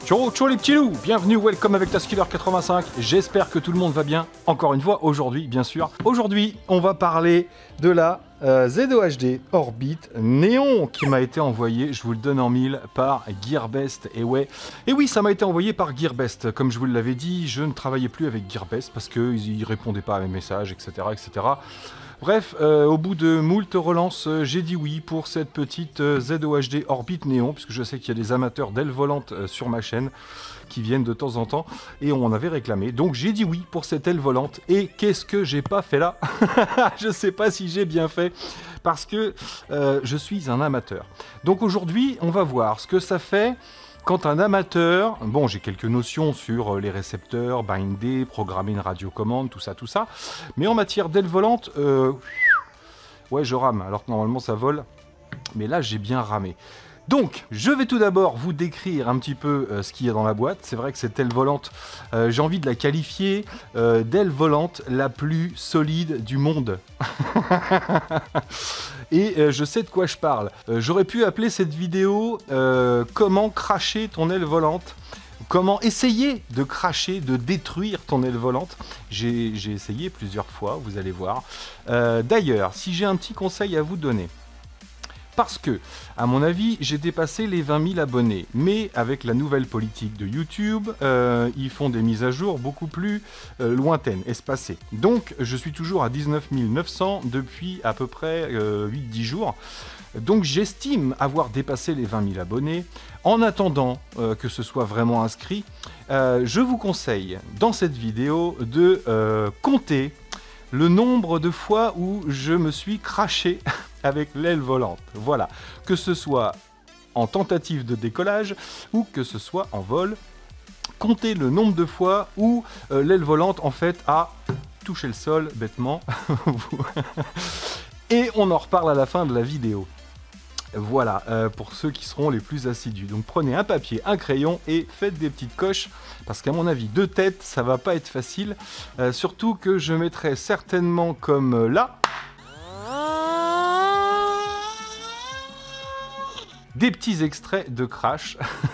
Ciao, ciao les petits loups, bienvenue, welcome avec Taskiller 85, j'espère que tout le monde va bien, encore une fois, aujourd'hui, bien sûr. Aujourd'hui, on va parler de la ZOHD Orbit Néon qui m'a été envoyée, je vous le donne en mille, par Gearbest. Et oui, ça m'a été envoyé par Gearbest. Comme je vous l'avais dit, je ne travaillais plus avec Gearbest parce qu'ils ne répondaient pas à mes messages, etc. etc. Bref, au bout de moult relances, j'ai dit oui pour cette petite ZOHD Orbit Néon, puisque je sais qu'il y a des amateurs d'ailes volantes sur ma chaîne qui viennent de temps en temps, et on en avait réclamé. Donc j'ai dit oui pour cette aile volante, et qu'est-ce que j'ai pas fait là? Je sais pas si j'ai bien fait, parce que je suis un amateur. Donc aujourd'hui, on va voir ce que ça fait quand un amateur, bon j'ai quelques notions sur les récepteurs, binder, programmer une radiocommande, tout ça, mais en matière d'aile volante, ouais je rame, alors que normalement ça vole, mais là j'ai bien ramé. Donc, je vais tout d'abord vous décrire un petit peu ce qu'il y a dans la boîte. C'est vrai que cette aile volante, j'ai envie de la qualifier d'aile volante la plus solide du monde. Et je sais de quoi je parle. J'aurais pu appeler cette vidéo comment cracher ton aile volante. Comment essayer de cracher, de détruire ton aile volante. J'ai essayé plusieurs fois, vous allez voir. D'ailleurs, si j'ai un petit conseil à vous donner, parce que, à mon avis, j'ai dépassé les 20 000 abonnés. Mais avec la nouvelle politique de YouTube, ils font des mises à jour beaucoup plus lointaines, espacées. Donc, je suis toujours à 19 900 depuis à peu près 8-10 jours. Donc, j'estime avoir dépassé les 20 000 abonnés. En attendant que ce soit vraiment inscrit, je vous conseille, dans cette vidéo, de compter le nombre de fois où je me suis craché avec l'aile volante. Voilà, que ce soit en tentative de décollage ou que ce soit en vol, comptez le nombre de fois où l'aile volante en fait a touché le sol bêtement. Et on en reparle à la fin de la vidéo. Voilà, pour ceux qui seront les plus assidus. Donc prenez un papier, un crayon et faites des petites coches, parce qu'à mon avis, de tête, ça va pas être facile. Surtout que je mettrai certainement comme là, des petits extraits de crash.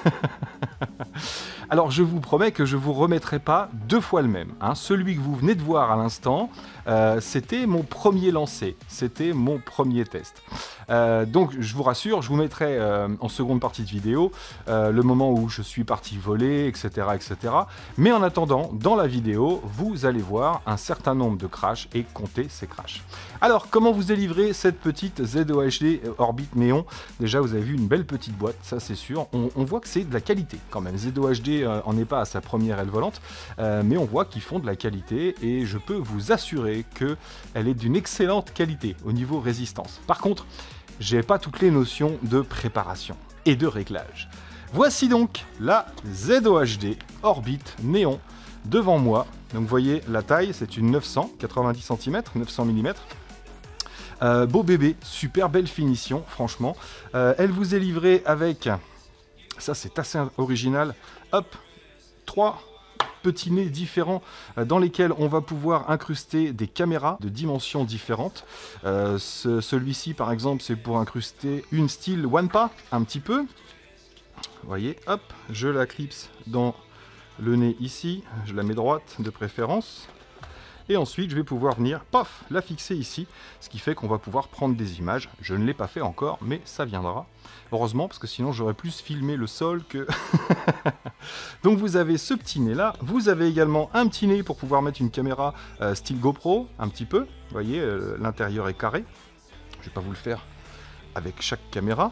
Alors je vous promets que je ne vous remettrai pas deux fois le même. Hein. Celui que vous venez de voir à l'instant, c'était mon premier lancer, c'était mon premier test. Donc je vous rassure, je vous mettrai en seconde partie de vidéo le moment où je suis parti voler, etc., etc. Mais en attendant, dans la vidéo, vous allez voir un certain nombre de crashs et compter ces crashs. Alors comment vous est livrée cette petite ZOHD Orbit Néon? Déjà vous avez vu une belle petite boîte, ça c'est sûr. On voit que c'est de la qualité quand même. ZOHD en est pas à sa première aile volante, mais on voit qu'ils font de la qualité et je peux vous assurer qu'elle est d'une excellente qualité au niveau résistance. Par contre, j'ai pas toutes les notions de préparation et de réglage. Voici donc la ZOHD Orbit Néon devant moi. Donc vous voyez la taille, c'est une 990 cm, 900 mm. Beau bébé, super belle finition, franchement. Elle vous est livrée avec, ça c'est assez original, hop, 3 petits nez différents dans lesquels on va pouvoir incruster des caméras de dimensions différentes. Celui-ci par exemple c'est pour incruster une style Wanpa un petit peu. Vous voyez, hop, je la clipse dans le nez ici, je la mets droite de préférence. Et ensuite, je vais pouvoir venir, paf, la fixer ici, ce qui fait qu'on va pouvoir prendre des images. Je ne l'ai pas fait encore, mais ça viendra. Heureusement, parce que sinon, j'aurais plus filmé le sol que... Donc, vous avez ce petit nez-là. Vous avez également un petit nez pour pouvoir mettre une caméra style GoPro, un petit peu. Vous voyez, l'intérieur est carré. Je ne vais pas vous le faire avec chaque caméra.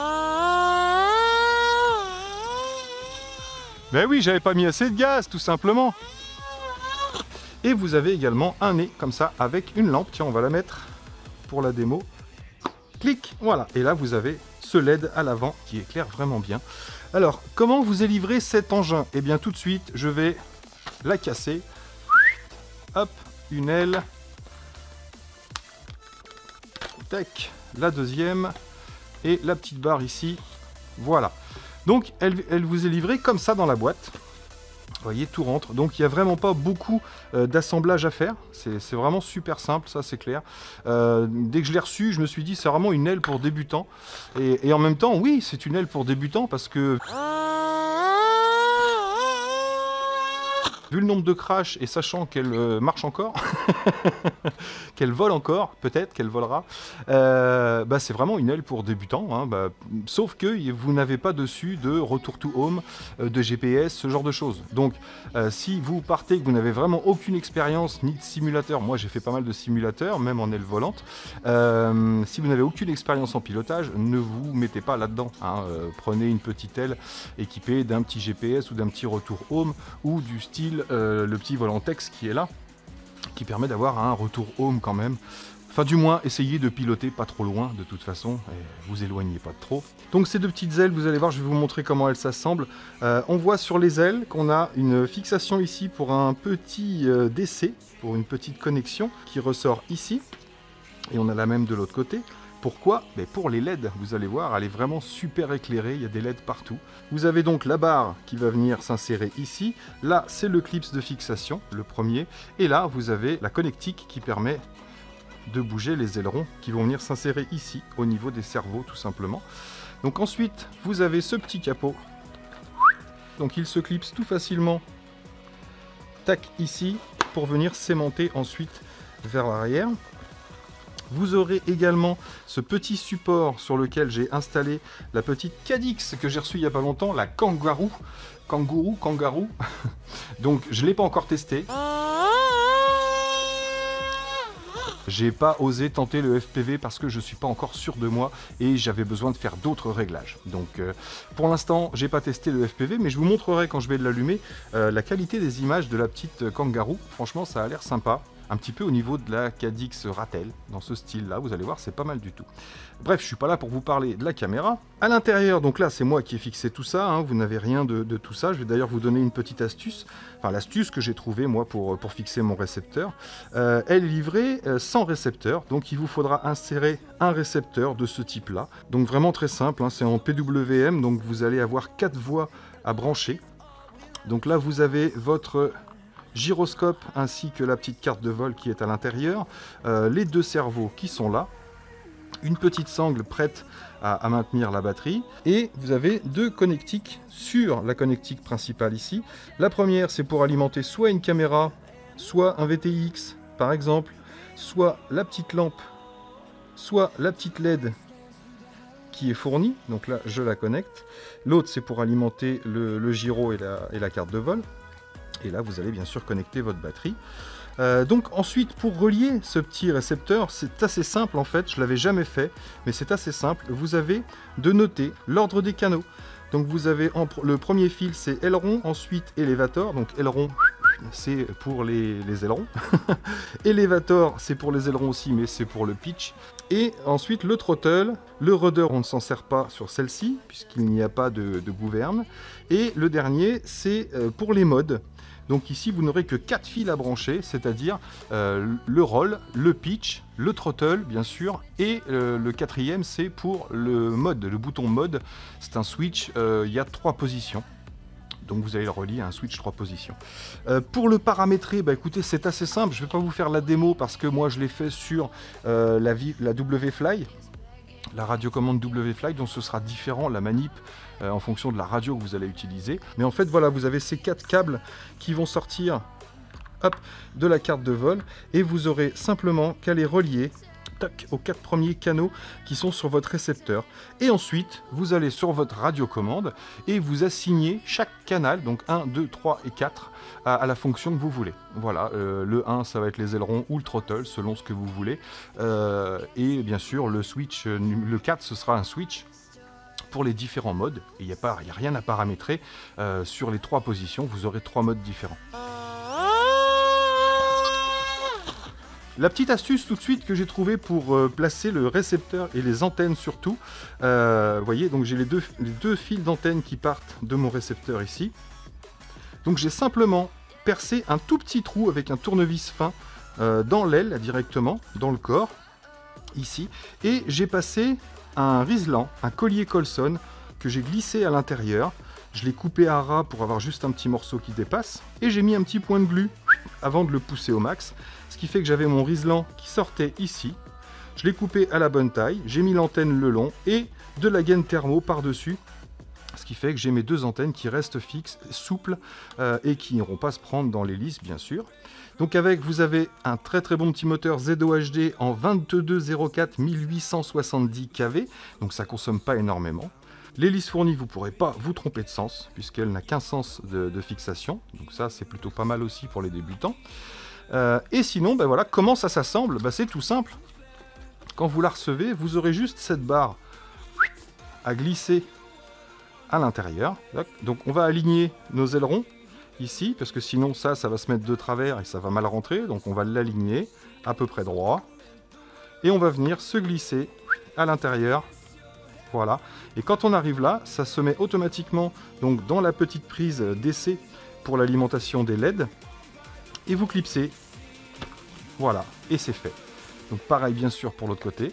Mais oui, j'avais pas mis assez de gaz, tout simplement. Et vous avez également un nez comme ça avec une lampe. Tiens, on va la mettre pour la démo. Clic, voilà. Et là, vous avez ce LED à l'avant qui éclaire vraiment bien. Alors, comment vous est livré cet engin? Eh bien, tout de suite, je vais la casser. Hop, une aile. Tac, la deuxième. Et la petite barre ici. Voilà. Donc, elle vous est livrée comme ça dans la boîte. Vous voyez, tout rentre. Donc, il n'y a vraiment pas beaucoup d'assemblage à faire. C'est vraiment super simple, ça, c'est clair. Dès que je l'ai reçu, je me suis dit, c'est vraiment une aile pour débutants. Et en même temps, oui, c'est une aile pour débutants parce que... Vu le nombre de crash et sachant qu'elle marche encore, qu'elle vole encore, peut-être qu'elle volera, c'est vraiment une aile pour débutants, hein, sauf que vous n'avez pas dessus de retour to home, de GPS, ce genre de choses. Donc si vous partez, que vous n'avez vraiment aucune expérience ni de simulateur, moi j'ai fait pas mal de simulateurs, même en aile volante, si vous n'avez aucune expérience en pilotage, ne vous mettez pas là-dedans, hein. Prenez une petite aile équipée d'un petit GPS ou d'un petit retour home, ou du style le petit Volantex qui est là, qui permet d'avoir un retour home quand même. Enfin du moins, essayez de piloter pas trop loin de toute façon, et vous éloignez pas trop. Donc ces deux petites ailes, vous allez voir, je vais vous montrer comment elles s'assemblent. On voit sur les ailes qu'on a une fixation ici pour un petit DC, pour une petite connexion qui ressort ici. Et on a la même de l'autre côté. Pourquoi? Pour les LED, vous allez voir, elle est vraiment super éclairée, il y a des LED partout. Vous avez donc la barre qui va venir s'insérer ici. Là, c'est le clips de fixation, le premier. Et là, vous avez la connectique qui permet de bouger les ailerons qui vont venir s'insérer ici, au niveau des cerveaux, tout simplement. Donc ensuite, vous avez ce petit capot. Donc il se clipse tout facilement, tac, ici, pour venir s'aimanter ensuite vers l'arrière. Vous aurez également ce petit support sur lequel j'ai installé la petite Cadix que j'ai reçue il n'y a pas longtemps, la Kangaroo. Donc je ne l'ai pas encore testé. J'ai pas osé tenter le FPV parce que je suis pas encore sûr de moi et j'avais besoin de faire d'autres réglages. Donc pour l'instant, j'ai pas testé le FPV, mais je vous montrerai quand je vais l'allumer la qualité des images de la petite Kangaroo. Franchement, ça a l'air sympa. Un petit peu au niveau de la Cadix Ratel, dans ce style-là, vous allez voir, c'est pas mal du tout. Bref, je suis pas là pour vous parler de la caméra. À l'intérieur, donc là, c'est moi qui ai fixé tout ça, hein, vous n'avez rien de tout ça. Je vais d'ailleurs vous donner une petite astuce, enfin l'astuce que j'ai trouvée, moi, pour fixer mon récepteur. Elle est livrée sans récepteur, donc il vous faudra insérer un récepteur de ce type-là. Donc vraiment très simple, hein, c'est en PWM, donc vous allez avoir 4 voies à brancher. Donc là, vous avez votre gyroscope ainsi que la petite carte de vol qui est à l'intérieur, les deux cerveaux qui sont là, une petite sangle prête à maintenir la batterie, et vous avez deux connectiques sur la connectique principale ici. La première, c'est pour alimenter soit une caméra, soit un VTX par exemple, soit la petite lampe, soit la petite LED qui est fournie, donc là je la connecte. L'autre, c'est pour alimenter le gyro et la carte de vol. Et là, vous allez bien sûr connecter votre batterie. Donc ensuite, pour relier ce petit récepteur, c'est assez simple en fait. Je ne l'avais jamais fait, mais c'est assez simple. Vous avez de noter l'ordre des canaux. Donc vous avez le premier fil, c'est aileron, ensuite élévateur. Donc aileron, c'est pour les ailerons. Élévateur, c'est pour les ailerons aussi, mais c'est pour le pitch. Et ensuite le throttle. Le rudder, on ne s'en sert pas sur celle-ci, puisqu'il n'y a pas de gouverne. Et le dernier, c'est pour les modes. Donc ici, vous n'aurez que 4 fils à brancher, c'est-à-dire le roll, le pitch, le throttle, bien sûr, et le quatrième, c'est pour le mode, le bouton mode. C'est un switch, il y a 3 positions. Donc vous allez le relier à un switch 3 positions. Pour le paramétrer, écoutez, c'est assez simple. Je ne vais pas vous faire la démo parce que moi, je l'ai fait sur la W-Fly. La radiocommande W-Fly, donc ce sera différent, la manip, en fonction de la radio que vous allez utiliser. Mais en fait, voilà, vous avez ces 4 câbles qui vont sortir hop, de la carte de vol, et vous aurez simplement qu'à les relier tac, aux 4 premiers canaux qui sont sur votre récepteur. Et ensuite, vous allez sur votre radiocommande et vous assignez chaque canal, donc 1, 2, 3 et 4, à la fonction que vous voulez. Voilà, le 1, ça va être les ailerons ou le throttle, selon ce que vous voulez. Et bien sûr, le switch, le 4, ce sera un switch pour les différents modes. Et il n'y a rien à paramétrer. Sur les 3 positions, vous aurez 3 modes différents. La petite astuce tout de suite que j'ai trouvée pour placer le récepteur et les antennes surtout, vous voyez, donc j'ai les deux fils d'antenne qui partent de mon récepteur ici. Donc j'ai simplement percé un tout petit trou avec un tournevis fin dans l'aile directement, dans le corps, ici. Et j'ai passé un riselant, un collier Colson que j'ai glissé à l'intérieur. Je l'ai coupé à ras pour avoir juste un petit morceau qui dépasse. Et j'ai mis un petit point de glu avant de le pousser au max. Ce qui fait que j'avais mon riselant qui sortait ici. Je l'ai coupé à la bonne taille. J'ai mis l'antenne le long et de la gaine thermo par-dessus. Ce qui fait que j'ai mes deux antennes qui restent fixes, souples et qui n'iront pas se prendre dans l'hélice, bien sûr. Donc vous avez un très très bon petit moteur ZOHD en 2204 1870 kV, donc ça consomme pas énormément. L'hélice fournie, vous ne pourrez pas vous tromper de sens, puisqu'elle n'a qu'un sens de fixation, donc ça c'est plutôt pas mal aussi pour les débutants. Et sinon, ben voilà, comment ça s'assemble? C'est tout simple. Quand vous la recevez, vous aurez juste cette barre à glisser à l'intérieur. Donc on va aligner nos ailerons ici, parce que sinon ça va se mettre de travers et ça va mal rentrer. Donc on va l'aligner à peu près droit. Et on va venir se glisser à l'intérieur. Voilà. Et quand on arrive là, ça se met automatiquement donc, dans la petite prise d'essai pour l'alimentation des LED. Et vous clipsez. Voilà. Et c'est fait. Donc pareil bien sûr pour l'autre côté.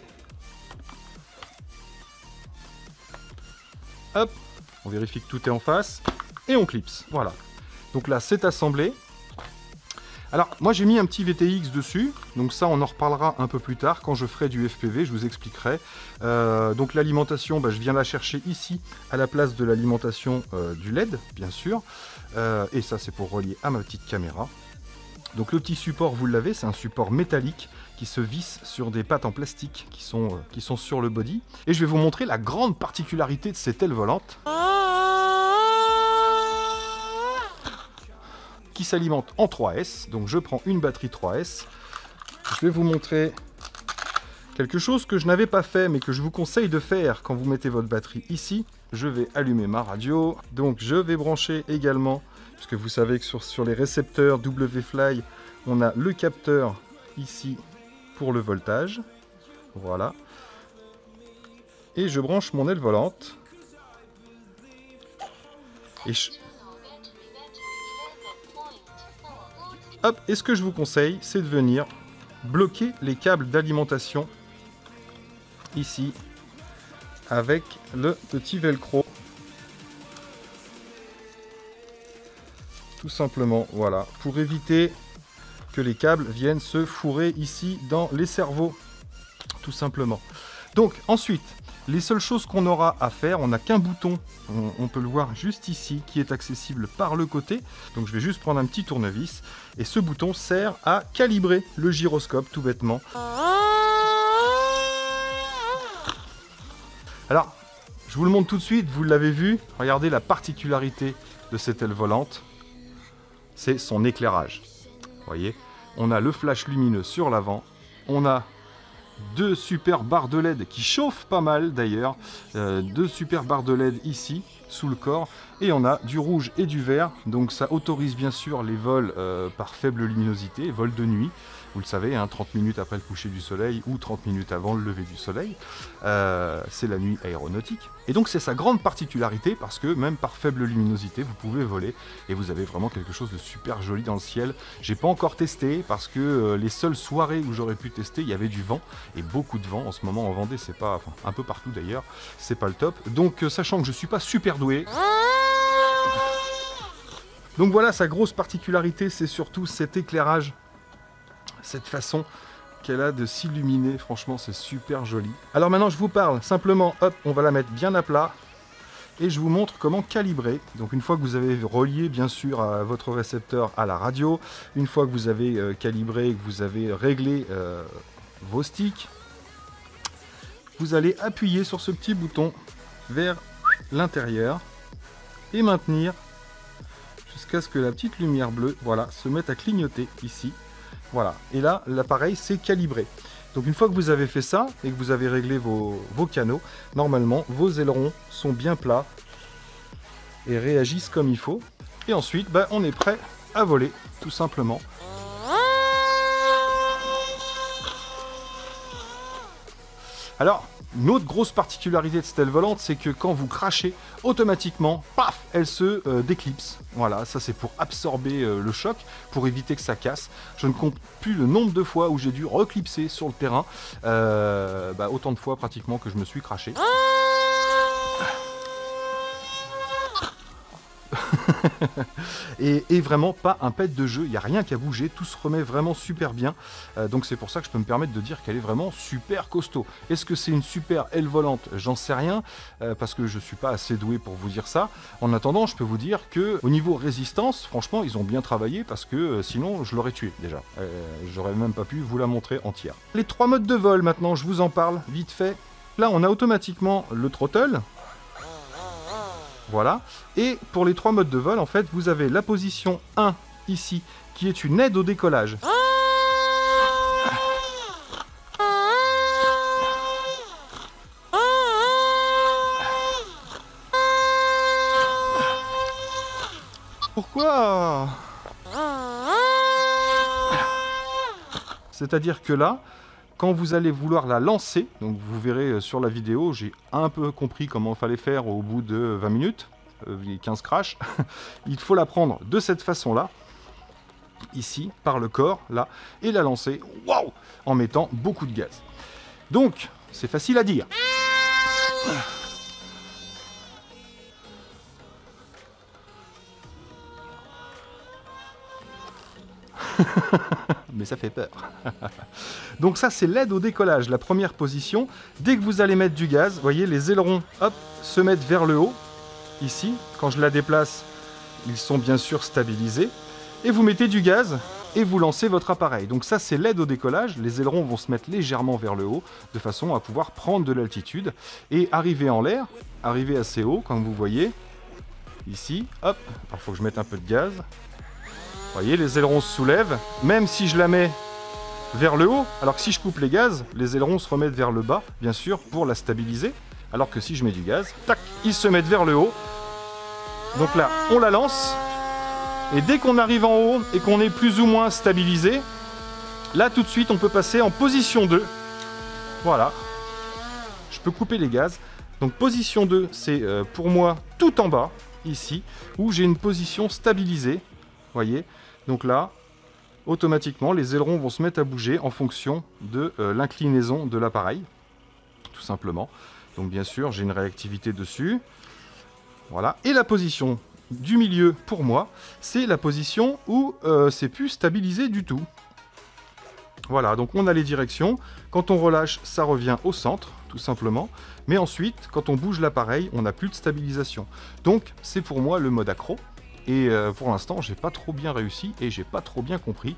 Hop. On vérifie que tout est en face et on clipse. Voilà. Donc là, c'est assemblé. Alors, moi, j'ai mis un petit VTX dessus. Donc ça, on en reparlera un peu plus tard. Quand je ferai du FPV, je vous expliquerai. Donc l'alimentation, je viens la chercher ici, à la place de l'alimentation du LED, bien sûr. Et ça, c'est pour relier à ma petite caméra. Donc le petit support, vous l'avez, c'est un support métallique qui se visse sur des pattes en plastique qui sont sur le body. Et je vais vous montrer la grande particularité de cette aile volante. Qui s'alimente en 3S. Donc je prends une batterie 3S. Je vais vous montrer quelque chose que je n'avais pas fait, mais que je vous conseille de faire quand vous mettez votre batterie ici. Je vais allumer ma radio. Donc je vais brancher également, puisque vous savez que sur les récepteurs WFly, on a le capteur ici pour le voltage. Voilà. Et je branche mon aile volante. Hop, et ce que je vous conseille, c'est de venir bloquer les câbles d'alimentation ici avec le petit velcro. Tout simplement, voilà, pour éviter que les câbles viennent se fourrer ici dans les cerveaux, tout simplement. Donc ensuite, les seules choses qu'on aura à faire, on n'a qu'un bouton, on peut le voir juste ici, qui est accessible par le côté. Donc je vais juste prendre un petit tournevis, et ce bouton sert à calibrer le gyroscope, tout bêtement. Alors, je vous le montre tout de suite, vous l'avez vu, regardez la particularité de cette aile volante, c'est son éclairage. Vous voyez, on a le flash lumineux sur l'avant, on a deux super barres de LED qui chauffent pas mal d'ailleurs, deux super barres de LED ici sous le corps, et on a du rouge et du vert, donc ça autorise bien sûr les vols par faible luminosité, vols de nuit, vous le savez, 30 minutes après le coucher du soleil ou 30 minutes avant le lever du soleil, c'est la nuit aéronautique. Et donc c'est sa grande particularité, parce que même par faible luminosité, vous pouvez voler, et vous avez vraiment quelque chose de super joli dans le ciel. J'ai pas encore testé, parce que les seules soirées où j'aurais pu tester, il y avait du vent, et beaucoup de vent. En ce moment en Vendée, c'est pas, enfin un peu partout d'ailleurs, c'est pas le top. Donc sachant que je suis pas super doué, donc voilà, sa grosse particularité, c'est surtout cet éclairage, cette façon qu'elle a de s'illuminer. Franchement, c'est super joli. Alors maintenant, je vous parle simplement, hop, on va la mettre bien à plat, et je vous montre comment calibrer. Donc une fois que vous avez relié bien sûr à votre récepteur à la radio, une fois que vous avez calibré, que vous avez réglé vos sticks, vous allez appuyer sur ce petit bouton vers l'intérieur et maintenir jusqu'à ce que la petite lumière bleue, voilà, se mette à clignoter ici. Voilà, et là, l'appareil s'est calibré. Donc une fois que vous avez fait ça, et que vous avez réglé vos canaux, normalement, vos ailerons sont bien plats et réagissent comme il faut. Et ensuite, on est prêt à voler, tout simplement. Alors, une autre grosse particularité de cette aile volante, c'est que quand vous crachez, automatiquement, paf, elle se déclipse. Voilà, ça c'est pour absorber le choc, pour éviter que ça casse. Je ne compte plus le nombre de fois où j'ai dû reclipser sur le terrain. Autant de fois pratiquement que je me suis craché. et vraiment pas un pet de jeu, il n'y a rien qu'à bouger, tout se remet vraiment super bien. Donc c'est pour ça que je peux me permettre de dire qu'elle est vraiment super costaud. Est-ce que c'est une super aile volante? J'en sais rien, parce que je suis pas assez doué pour vous dire ça. En attendant, je peux vous dire que au niveau résistance, franchement, ils ont bien travaillé, parce que sinon je l'aurais tué déjà. J'aurais même pas pu vous la montrer entière. Les 3 modes de vol maintenant, je vous en parle vite fait. Là, on a automatiquement le throttle. Voilà. Et pour les 3 modes de vol, en fait, vous avez la position 1 ici, qui est une aide au décollage. Pourquoi? C'est-à-dire que là, quand vous allez vouloir la lancer, donc vous verrez sur la vidéo, j'ai un peu compris comment il fallait faire au bout de 20 minutes, 15 crashs. Il faut la prendre de cette façon-là, ici, par le corps, là, et la lancer, waouh, en mettant beaucoup de gaz. Donc, c'est facile à dire. Mais ça fait peur. Donc ça, c'est l'aide au décollage, la première position. Dès que vous allez mettre du gaz, vous voyez, les ailerons, hop, se mettent vers le haut. Ici, quand je la déplace, ils sont bien sûr stabilisés. Et vous mettez du gaz et vous lancez votre appareil. Donc ça, c'est l'aide au décollage. Les ailerons vont se mettre légèrement vers le haut, de façon à pouvoir prendre de l'altitude et arriver en l'air, arriver assez haut, comme vous voyez. Ici, hop, il faut que je mette un peu de gaz. Vous voyez, les ailerons se soulèvent, même si je la mets vers le haut, alors que si je coupe les gaz, les ailerons se remettent vers le bas, bien sûr, pour la stabiliser, alors que si je mets du gaz, tac, ils se mettent vers le haut. Donc là, on la lance, et dès qu'on arrive en haut et qu'on est plus ou moins stabilisé, là, tout de suite, on peut passer en position 2. Voilà. Je peux couper les gaz. Donc position 2, c'est pour moi tout en bas, ici, où j'ai une position stabilisée. Vous voyez, donc là, automatiquement, les ailerons vont se mettre à bouger en fonction de l'inclinaison de l'appareil, tout simplement. Donc bien sûr, j'ai une réactivité dessus. Voilà. Et la position du milieu, pour moi, c'est la position où c'est plus stabilisé du tout. Voilà, donc on a les directions. Quand on relâche, ça revient au centre, tout simplement. Mais ensuite, quand on bouge l'appareil, on n'a plus de stabilisation. Donc, c'est pour moi le mode accro. Et pour l'instant, j'ai pas trop bien réussi et j'ai pas trop bien compris.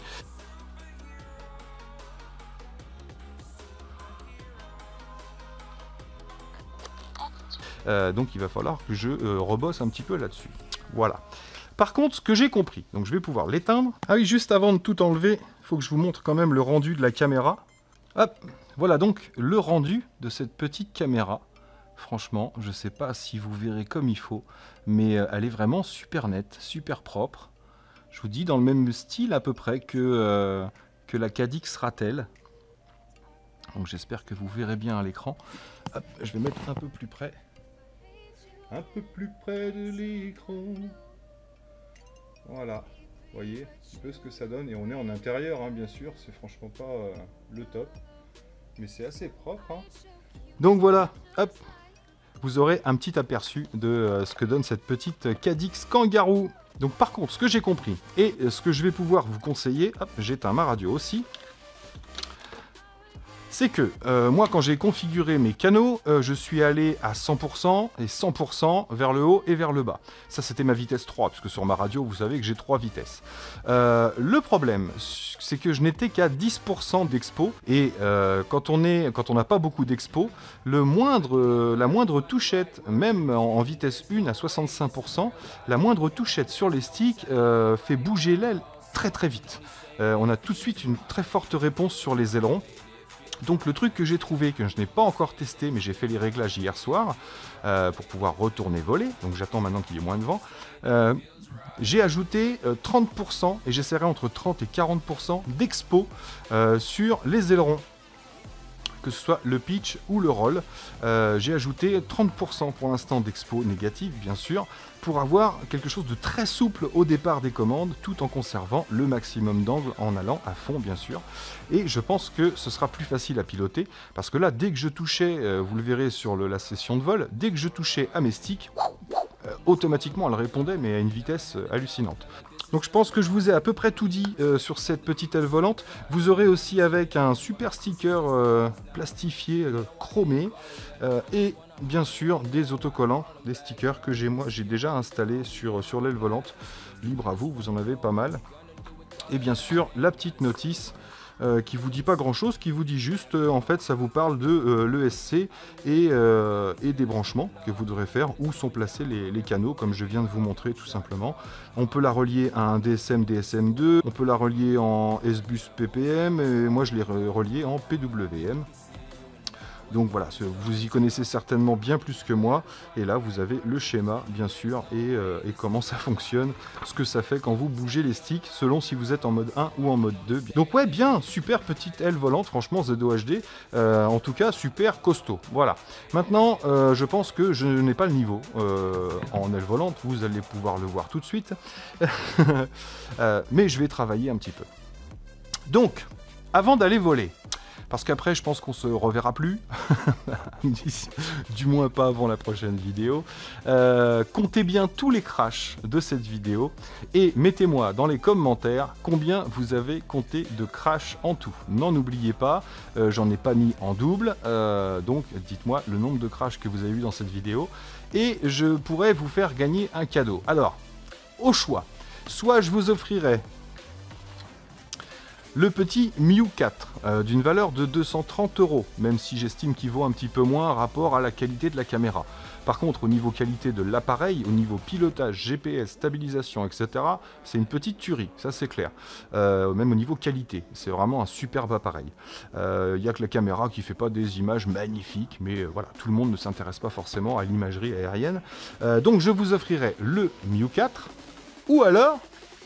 Donc il va falloir que je rebosse un petit peu là-dessus. Voilà. Par contre, ce que j'ai compris, donc je vais pouvoir l'éteindre. Ah oui, juste avant de tout enlever, il faut que je vous montre quand même le rendu de la caméra. Hop, voilà donc le rendu de cette petite caméra. Franchement, je ne sais pas si vous verrez comme il faut, mais elle est vraiment super nette, super propre. Je vous dis, dans le même style à peu près que la Cadix Ratel. Donc j'espère que vous verrez bien à l'écran. Hop, je vais mettre un peu plus près. Un peu plus près de l'écran. Voilà, vous voyez un petit peu ce que ça donne. Et on est en intérieur, hein, bien sûr. C'est franchement pas le top. Mais c'est assez propre. Hein. Donc voilà, hop. Vous aurez un petit aperçu de ce que donne cette petite Cadix Kangaroo. Donc par contre, ce que j'ai compris, et ce que je vais pouvoir vous conseiller, hop, j'éteins ma radio aussi, c'est que moi, quand j'ai configuré mes canaux, je suis allé à 100% et 100% vers le haut et vers le bas. Ça, c'était ma vitesse 3, puisque sur ma radio, vous savez que j'ai 3 vitesses. Le problème, c'est que je n'étais qu'à 10% d'expo, et quand on n'a pas beaucoup d'expo, la moindre touchette, même en vitesse 1 à 65%, la moindre touchette sur les sticks fait bouger l'aile très très vite. On a tout de suite une très forte réponse sur les ailerons. Donc le truc que j'ai trouvé, que je n'ai pas encore testé, mais j'ai fait les réglages hier soir, pour pouvoir retourner voler, donc j'attends maintenant qu'il y ait moins de vent, j'ai ajouté 30%, et j'essaierai entre 30 et 40% d'expo sur les ailerons, que ce soit le pitch ou le roll. J'ai ajouté 30% pour l'instant d'expo négative, bien sûr, pour avoir quelque chose de très souple au départ des commandes, tout en conservant le maximum d'angle en allant à fond, bien sûr. Et je pense que ce sera plus facile à piloter, parce que là, dès que je touchais, vous le verrez sur la session de vol, dès que je touchais à mes sticks, automatiquement elle répondait, mais à une vitesse hallucinante. Donc je pense que je vous ai à peu près tout dit sur cette petite aile volante. Vous aurez aussi avec un super sticker plastifié, chromé, et bien sûr des autocollants, des stickers que j'ai déjà installés sur l'aile volante. Libre à vous, vous en avez pas mal. Et bien sûr la petite notice qui vous dit pas grand chose, qui vous dit juste en fait ça vous parle de l'ESC et des branchements que vous devrez faire, où sont placés les canaux comme je viens de vous montrer tout simplement. On peut la relier à un DSM DSM2, on peut la relier en S-Bus PPM et moi je l'ai relié en PWM. Donc voilà, vous y connaissez certainement bien plus que moi. Et là, vous avez le schéma, bien sûr, et comment ça fonctionne, ce que ça fait quand vous bougez les sticks, selon si vous êtes en mode 1 ou en mode 2. Donc ouais, bien, super petite aile volante, franchement, ZO HD, en tout cas, super costaud. Voilà. Maintenant, je pense que je n'ai pas le niveau en aile volante, vous allez pouvoir le voir tout de suite. Mais je vais travailler un petit peu. Donc, avant d'aller voler, parce qu'après je pense qu'on se reverra plus, du moins pas avant la prochaine vidéo. Comptez bien tous les crashs de cette vidéo et mettez-moi dans les commentaires combien vous avez compté de crash en tout. N'en oubliez pas, j'en ai pas mis en double, donc dites-moi le nombre de crashs que vous avez eu dans cette vidéo et je pourrais vous faire gagner un cadeau. Alors, au choix, soit je vous offrirai le petit Miu 4 d'une valeur de 230 €, même si j'estime qu'il vaut un petit peu moins rapport à la qualité de la caméra. Par contre, au niveau qualité de l'appareil, au niveau pilotage, GPS, stabilisation, etc., c'est une petite tuerie, ça c'est clair. Même au niveau qualité, c'est vraiment un superbe appareil. Il n'y a que la caméra qui ne fait pas des images magnifiques, mais voilà, tout le monde ne s'intéresse pas forcément à l'imagerie aérienne. Donc je vous offrirai le Miu 4, ou alors...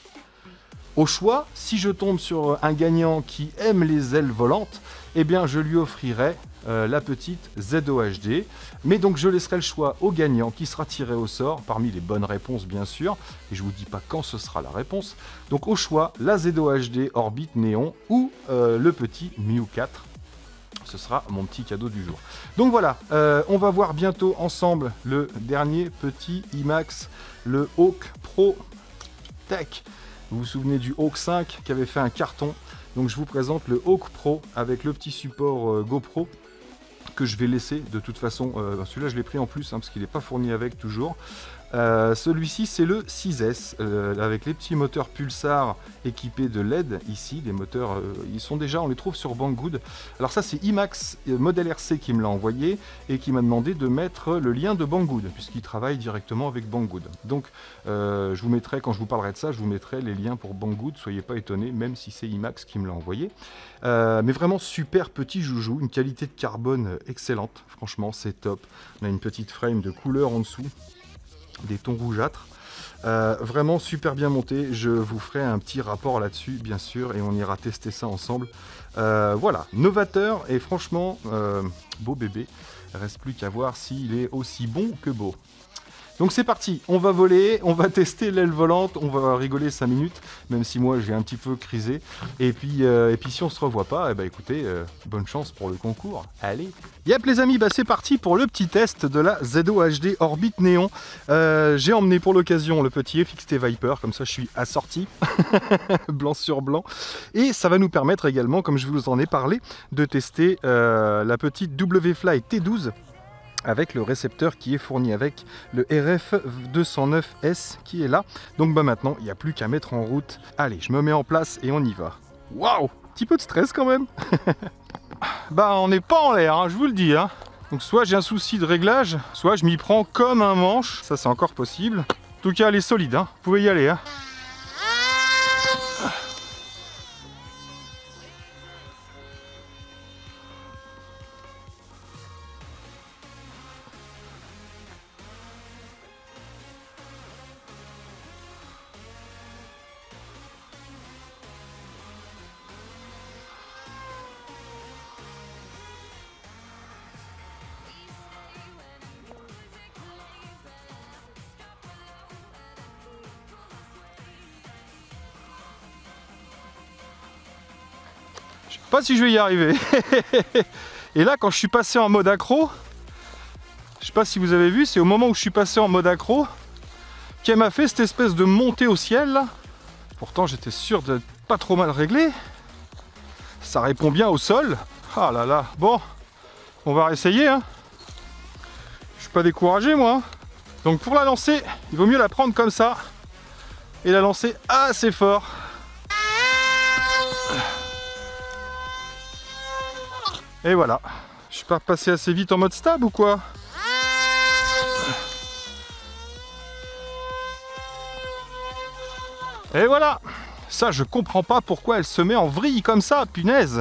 au choix, si je tombe sur un gagnant qui aime les ailes volantes, eh bien je lui offrirai la petite ZO HD. Mais donc je laisserai le choix au gagnant qui sera tiré au sort, parmi les bonnes réponses bien sûr, et je ne vous dis pas quand ce sera la réponse. Donc au choix, la ZO HD Orbit Néon ou le petit Miu 4. Ce sera mon petit cadeau du jour. Donc voilà, on va voir bientôt ensemble le dernier petit IMAX, le Hawk Pro Tech. Vous vous souvenez du Hawk 5 qui avait fait un carton. Donc je vous présente le Hawk Pro avec le petit support GoPro que je vais laisser de toute façon. Celui-là je l'ai pris en plus parce qu'il n'est pas fourni avec toujours. Celui-ci c'est le 6S avec les petits moteurs Pulsar équipés de LED ici. Les moteurs ils sont déjà, on les trouve sur Banggood. Alors ça c'est IMAX modèle RC qui me l'a envoyé et qui m'a demandé de mettre le lien de Banggood puisqu'il travaille directement avec Banggood. Donc je vous mettrai, quand je vous parlerai de ça, je vous mettrai les liens pour Banggood, soyez pas étonnés même si c'est IMAX qui me l'a envoyé. Mais vraiment super petit joujou, une qualité de carbone excellente, franchement c'est top. On a une petite frame de couleur en dessous, des tons rougeâtres, vraiment super bien monté. Je vous ferai un petit rapport là-dessus bien sûr et on ira tester ça ensemble. Voilà, novateur et franchement beau bébé, reste plus qu'à voir s'il est aussi bon que beau. Donc c'est parti, on va voler, on va tester l'aile volante, on va rigoler 5 minutes, même si moi j'ai un petit peu crisé. Et puis si on se revoit pas, eh ben, écoutez, bonne chance pour le concours. Allez. Yep les amis, bah c'est parti pour le petit test de la ZO HD Orbit Néon. J'ai emmené pour l'occasion le petit FXT Viper, comme ça je suis assorti, blanc sur blanc. Et ça va nous permettre également, comme je vous en ai parlé, de tester la petite WFly T12. Avec le récepteur qui est fourni avec le RF209S qui est là. Donc bah maintenant, il n'y a plus qu'à mettre en route. Allez, je me mets en place et on y va. Waouh, petit peu de stress quand même. Bah on n'est pas en l'air, hein, je vous le dis. Hein. Donc soit j'ai un souci de réglage, soit je m'y prends comme un manche. Ça c'est encore possible. En tout cas, elle est solide, hein. Vous pouvez y aller. Hein. Pas si je vais y arriver. Et là quand je suis passé en mode accro, je sais pas si vous avez vu, c'est au moment où je suis passé en mode accro, qu'elle m'a fait, cette espèce de montée au ciel là. Pourtant j'étais sûr de pas trop mal réglé. Ça répond bien au sol. Ah là là, bon, on va réessayer hein. Je suis pas découragé moi hein. Donc pour la lancer, il vaut mieux la prendre comme ça et la lancer assez fort. Et voilà. Je suis pas passé assez vite en mode stab ou quoi? Et voilà. Ça, je comprends pas pourquoi elle se met en vrille comme ça, punaise.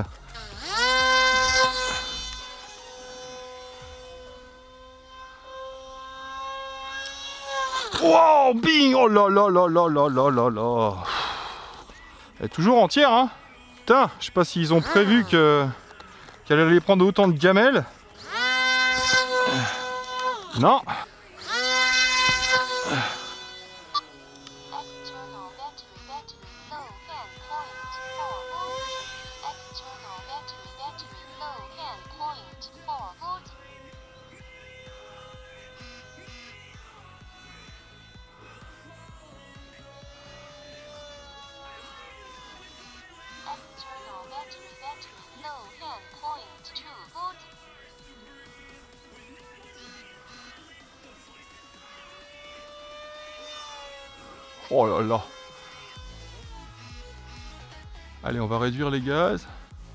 Wow, bing. Oh là là là là là là là là. Elle est toujours entière, hein. Putain, je sais pas s'ils ont prévu qu'elle allait prendre autant de gamelles. Non. Oh là là. Allez, on va réduire les gaz.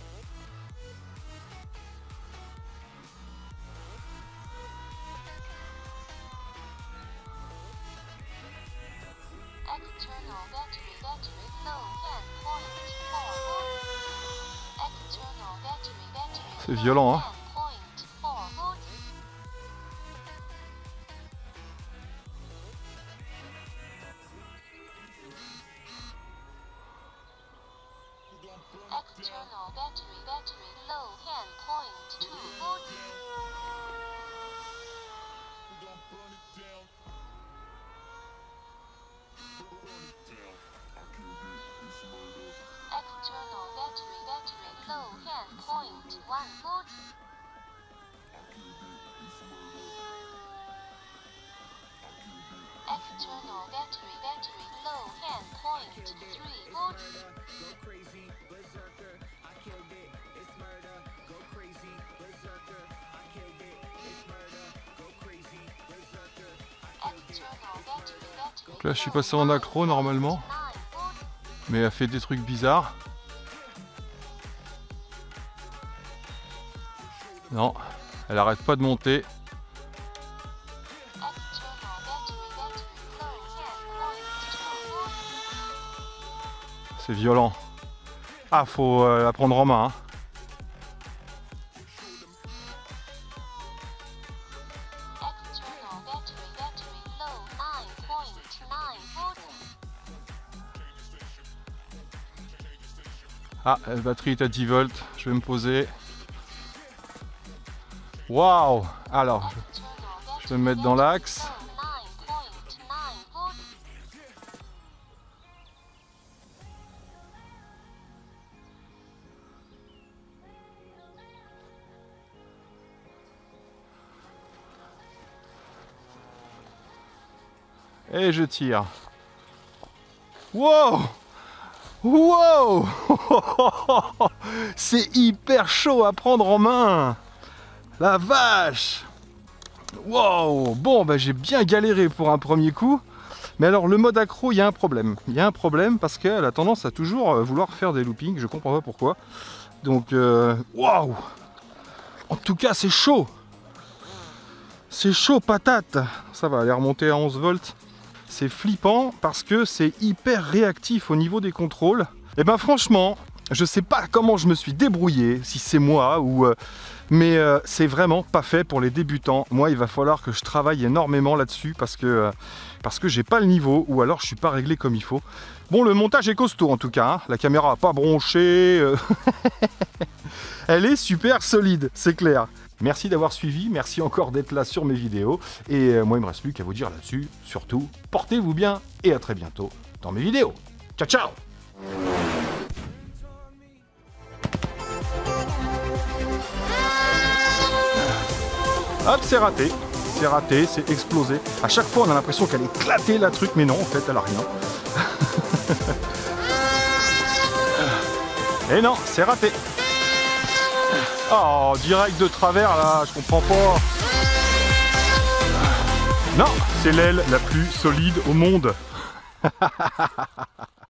C'est violent, hein. Donc là je suis passé en accro normalement, mais elle fait des trucs bizarres. Non, elle arrête pas de monter. C'est violent. Ah, faut la prendre en main. Hein. Ah, la batterie est à 10 volts. Je vais me poser. Waouh! Alors, je vais me mettre dans l'axe. Et je tire. Wow! Wow! C'est hyper chaud à prendre en main! La vache! Wow! Bon, bah, j'ai bien galéré pour un premier coup. Mais alors, le mode accro, il y a un problème. Il y a un problème parce qu'elle a tendance à toujours vouloir faire des loopings. Je comprends pas pourquoi. Donc, waouh! En tout cas, c'est chaud! C'est chaud patate! Ça va, elle est remontée à 11 volts. C'est flippant parce que c'est hyper réactif au niveau des contrôles. Et ben franchement, je sais pas comment je me suis débrouillé, si c'est moi ou... mais c'est vraiment pas fait pour les débutants. Moi, il va falloir que je travaille énormément là-dessus parce que j'ai pas le niveau ou alors je suis pas réglé comme il faut. Bon, le montage est costaud en tout cas. Hein. La caméra a pas bronché. Elle est super solide, c'est clair. Merci d'avoir suivi, merci encore d'être là sur mes vidéos. Et moi, il me reste plus qu'à vous dire là-dessus, surtout, portez-vous bien et à très bientôt dans mes vidéos. Ciao, ciao! Hop, c'est raté. c'est raté, c'est explosé. À chaque fois, on a l'impression qu'elle éclatait la truc, mais non, en fait, elle a rien. Et non, c'est raté. Oh, direct de travers, là, je comprends pas. Non, c'est l'aile la plus solide au monde.